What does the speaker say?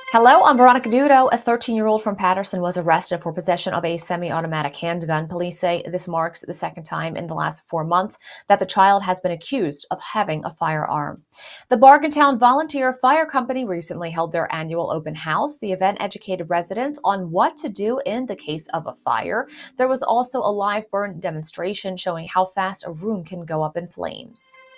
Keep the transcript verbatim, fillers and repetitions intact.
Hello, I'm Veronica Dudo. A thirteen-year-old from Patterson was arrested for possession of a semi-automatic handgun. Police say this marks the second time in the last four months that the child has been accused of having a firearm. The Bargaintown Volunteer Fire Company recently held their annual open house. The event educated residents on what to do in the case of a fire. There was also a live burn demonstration showing how fast a room can go up in flames.